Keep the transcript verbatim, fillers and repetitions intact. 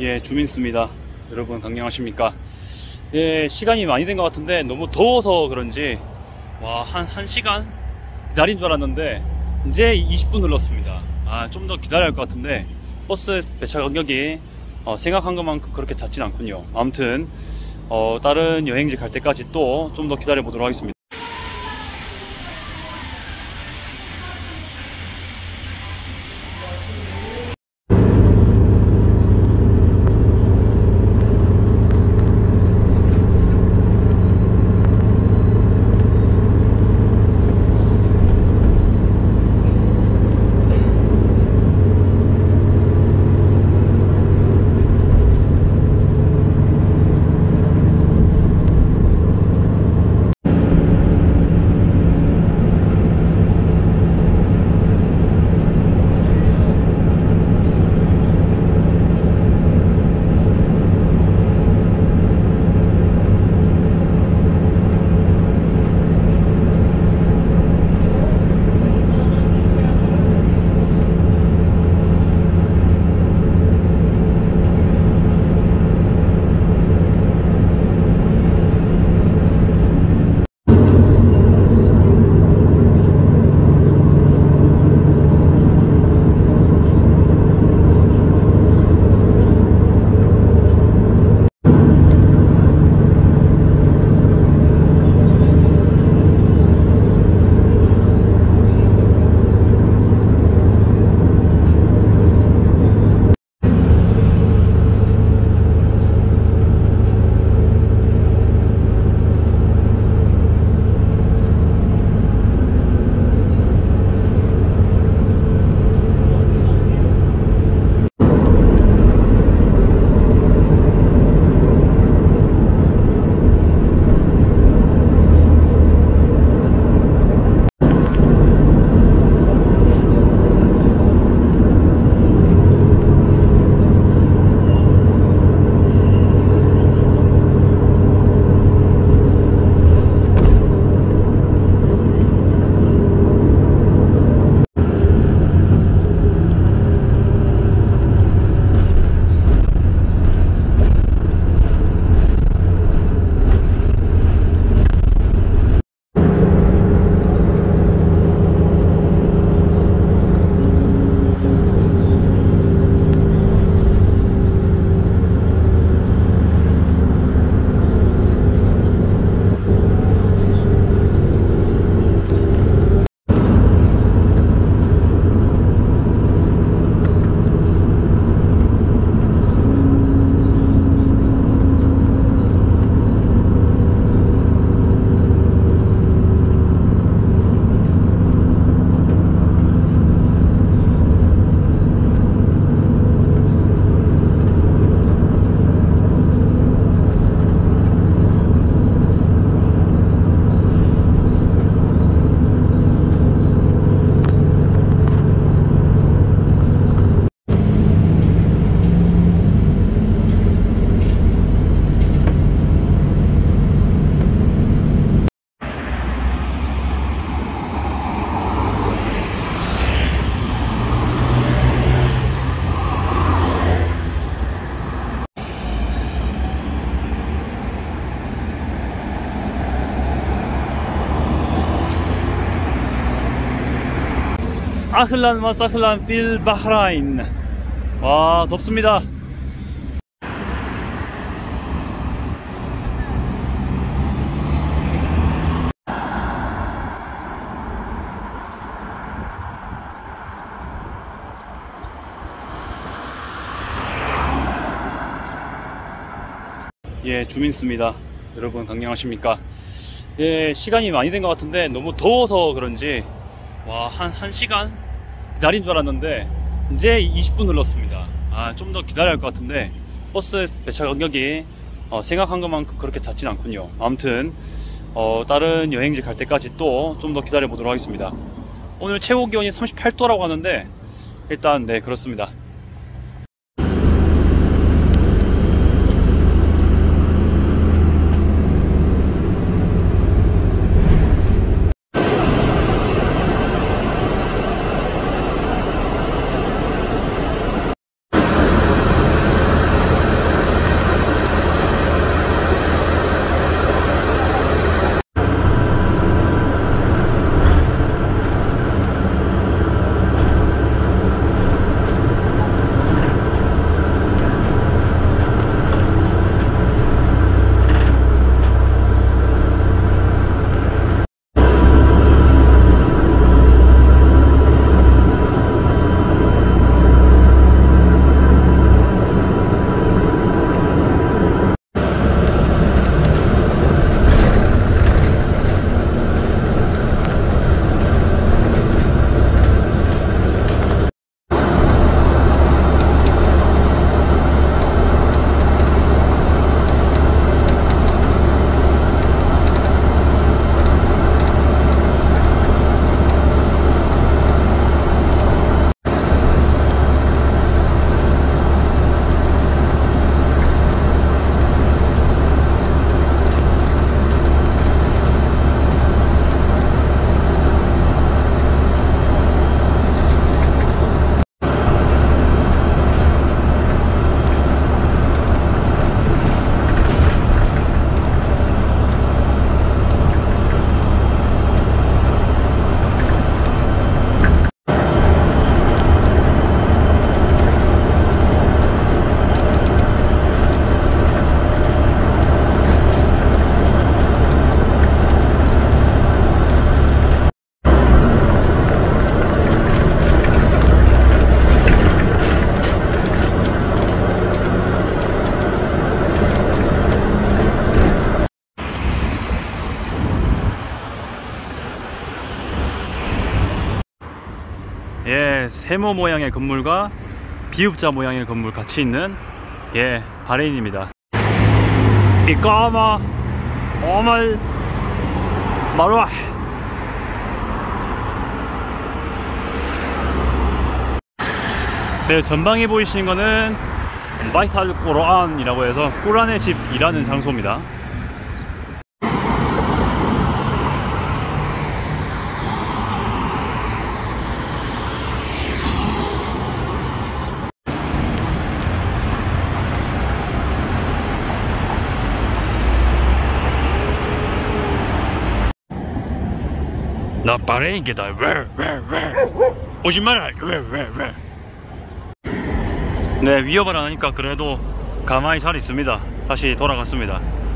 예, 주민스입니다. 여러분 안녕하십니까? 예, 시간이 많이 된 것 같은데 너무 더워서 그런지 와, 한, 한 시간 기다린 줄 알았는데 이제 이십 분 흘렀습니다. 아, 좀 더 기다려야 할 것 같은데 버스 배차 간격이 어, 생각한 것만큼 그렇게 잦진 않군요. 아무튼 어, 다른 여행지 갈 때까지 또 좀 더 기다려 보도록 하겠습니다. 아흘란 와사흘란 필 바흐라인. 와, 덥습니다. 예, 주민스입니다. 여러분 안녕하십니까? 예, 시간이 많이 된 것 같은데 너무 더워서 그런지 와, 한, 한 시간 기다린 줄 알았는데 이제 이십 분 흘렀습니다. 아, 좀 더 기다려야 할 것 같은데 버스 배차 간격이 어, 생각한 것만큼 그렇게 잦진 않군요. 아무튼 어, 다른 여행지 갈 때까지 또 좀 더 기다려 보도록 하겠습니다. 오늘 최고 기온이 삼십팔 도라고 하는데 일단 네, 그렇습니다. 이렇게 세모 모양의 건물과 비읍자 모양의 건물 같이 있는 예 바레인입니다. 이까마 오말 마루아. 네, 전방에 보이시는 거는 바이트 알 꾸르안이라고 해서 꾸란의 집이라는 장소입니다. 나 바레인이다. 오지 마라. 네, 위협을 안 하니까 그래도 가만히 잘 있습니다. 다시 돌아갔습니다.